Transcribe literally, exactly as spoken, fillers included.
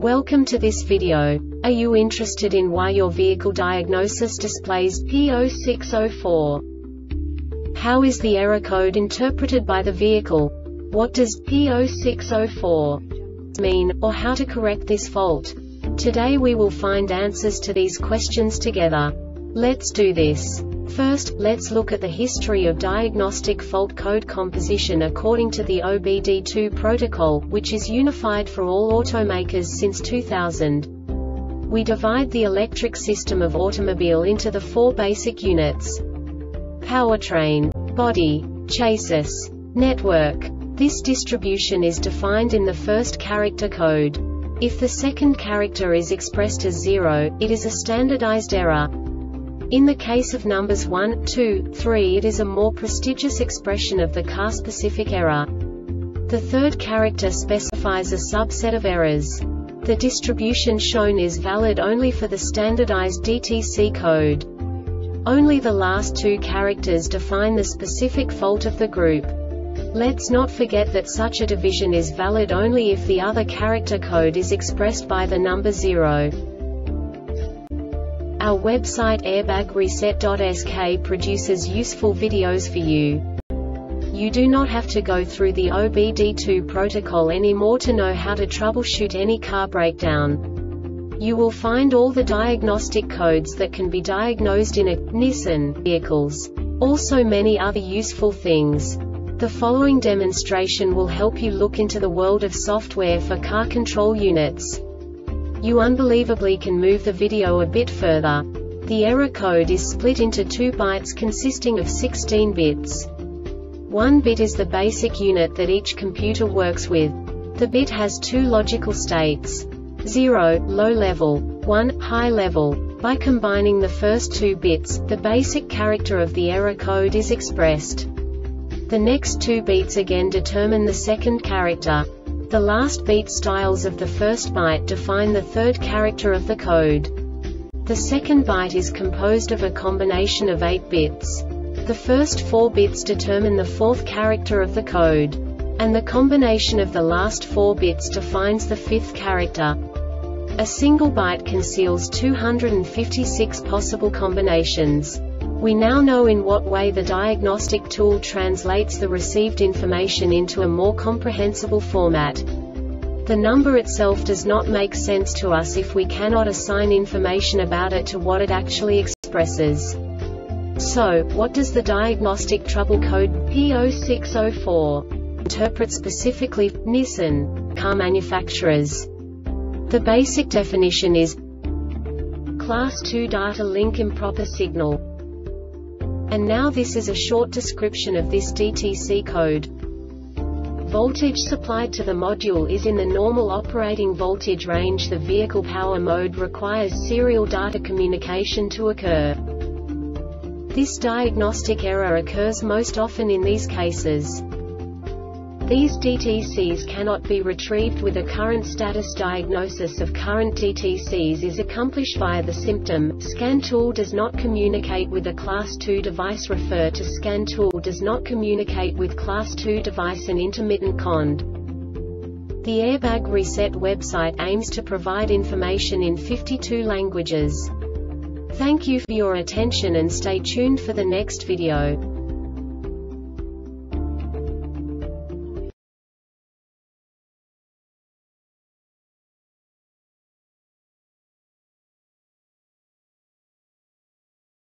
Welcome to this video. Are you interested in why your vehicle diagnosis displays P zero six zero four? How is the error code interpreted by the vehicle? What does P zero six zero four mean, or how to correct this fault? Today we will find answers to these questions together. Let's do this. First, let's look at the history of diagnostic fault code composition according to the O B D two protocol, which is unified for all automakers since two thousand. We divide the electric system of automobile into the four basic units: powertrain, body, chassis, network. This distribution is defined in the first character code. If the second character is expressed as zero, it is a standardized error. In the case of numbers one, two, three, it is a more prestigious expression of the car-specific error. The third character specifies a subset of errors. The distribution shown is valid only for the standardized D T C code. Only the last two characters define the specific fault of the group. Let's not forget that such a division is valid only if the other character code is expressed by the number zero. Our website airbag reset dot S K produces useful videos for you. You do not have to go through the O B D two protocol anymore to know how to troubleshoot any car breakdown. You will find all the diagnostic codes that can be diagnosed in a Nissan vehicles. Also many other useful things. The following demonstration will help you look into the world of software for car control units. You unbelievably can move the video a bit further. The error code is split into two bytes consisting of sixteen bits. One bit is the basic unit that each computer works with. The bit has two logical states: zero, low level, one, high level. By combining the first two bits, the basic character of the error code is expressed. The next two bits again determine the second character. The last beat styles of the first byte define the third character of the code. The second byte is composed of a combination of eight bits. The first four bits determine the fourth character of the code. And the combination of the last four bits defines the fifth character. A single byte conceals two hundred fifty-six possible combinations. We now know in what way the diagnostic tool translates the received information into a more comprehensible format. The number itself does not make sense to us if we cannot assign information about it to what it actually expresses. So, what does the diagnostic trouble code P zero six zero four interpret specifically for Nissan car manufacturers? The basic definition is Class two data link improper signal. And now this is a short description of this D T C code. Voltage supplied to the module is in the normal operating voltage range. The vehicle power mode requires serial data communication to occur. This diagnostic error occurs most often in these cases. These D T Cs cannot be retrieved with a current status. Diagnosis of current D T Cs is accomplished via the symptom. Scan tool does not communicate with a class two device. Refer to scan tool does not communicate with class two device and intermittent cond. The Airbag Reset website aims to provide information in fifty-two languages. Thank you for your attention and stay tuned for the next video.